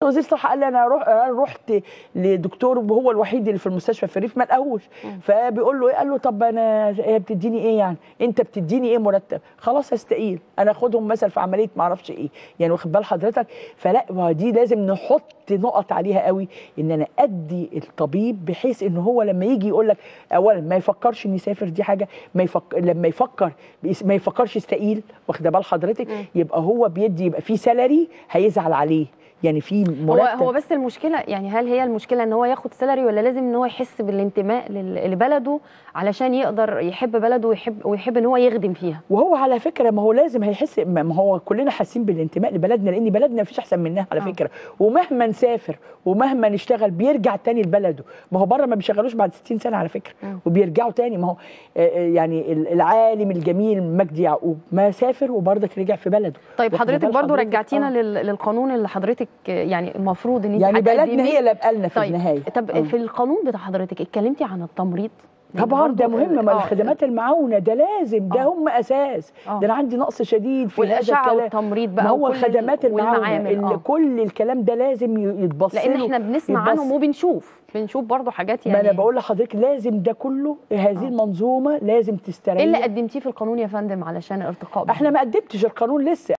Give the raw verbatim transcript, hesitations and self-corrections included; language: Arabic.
وزير الصحه قال لي انا روح رحت لدكتور وهو الوحيد اللي في المستشفى في الريف ما لقاهوش، فبيقول له ايه؟ قال له طب انا هي بتديني ايه يعني؟ انت بتديني ايه مرتب؟ خلاص هستقيل، انا اخدهم مثلا في عمليه ما اعرفش ايه، يعني واخد بال حضرتك؟ فلا دي لازم نحط نقط عليها قوي، ان انا ادي الطبيب بحيث ان هو لما يجي يقول لك اولا ما يفكرش ان يسافر، دي حاجه ما يفكر، لما يفكر ما يفكرش يستقيل، واخده بال حضرتك؟ يبقى هو بيدي، يبقى في سالري هيزعل عليه، يعني في مرتب. هو هو بس المشكله يعني هل هي المشكله ان هو ياخد سالري، ولا لازم ان هو يحس بالانتماء لبلده علشان يقدر يحب بلده ويحب ويحب ان هو يخدم فيها؟ وهو على فكره ما هو لازم هيحس، ما هو كلنا حاسين بالانتماء لبلدنا، لان بلدنا مفيش احسن منها على فكره، أوه. ومهما نسافر ومهما نشتغل بيرجع تاني لبلده، ما هو بره ما بيشغلوش بعد ستين سنه على فكره، أوه. وبيرجعوا تاني، ما هو يعني العالم الجميل مجدي يعقوب ما سافر وبرضك رجع في بلده. طيب حضرتك برضو رجعتينا آه. للقانون اللي حضرتك يعني المفروض ان انت يعني بلدنا هي اللي بقالنا في طيب النهايه. طب أوه. في القانون بتاع حضرتك اتكلمتي عن التمريض؟ طبعا ده مهم، ما الخدمات المعاونه ده لازم، ده هم اساس، أوه. ده انا عندي نقص شديد في الاشعه والتمريض بقى، ما هو الخدمات المعاونه اللي كل الكلام ده لازم يتبص له، لان احنا بنسمع عنهم وبنشوف بنشوف برضه حاجات يعني. ما انا بقول لحضرتك لازم ده كله، هذه أوه. المنظومه لازم تستريح. ايه اللي قدمتيه في القانون يا فندم علشان ارتقاء؟ احنا ما قدمتش القانون لسه.